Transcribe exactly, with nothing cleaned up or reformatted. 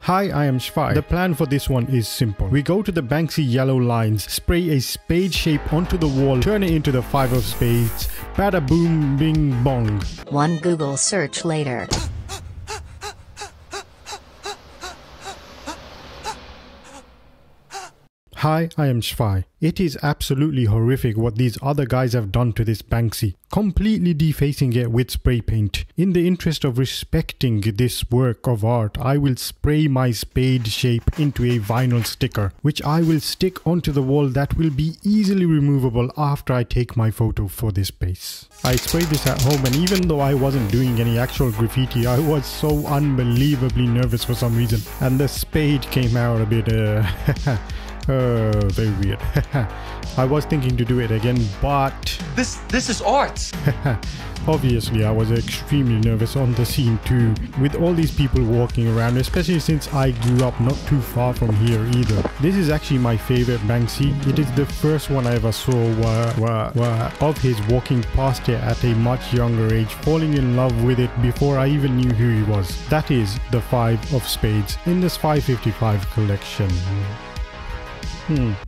Hi, I am Xphy. The plan for this one is simple. We go to the Banksy yellow lines, spray a spade shape onto the wall, turn it into the five of spades, bada boom bing bong. One Google search later. Hi, I am Xphy. It is absolutely horrific what these other guys have done to this Banksy, completely defacing it with spray paint. In the interest of respecting this work of art, I will spray my spade shape into a vinyl sticker, which I will stick onto the wall that will be easily removable after I take my photo for this space. I sprayed this at home, and even though I wasn't doing any actual graffiti, I was so unbelievably nervous for some reason, and the spade came out a bit uh... Uh, very weird. I was thinking to do it again, but... This this is art! Obviously, I was extremely nervous on the scene too, with all these people walking around, especially since I grew up not too far from here either. This is actually my favorite Banksy. It is the first one I ever saw where, where, where of his walking past it at a much younger age, falling in love with it before I even knew who he was. That is the five of spades in the X P H Y fifty-five collection. Hmm.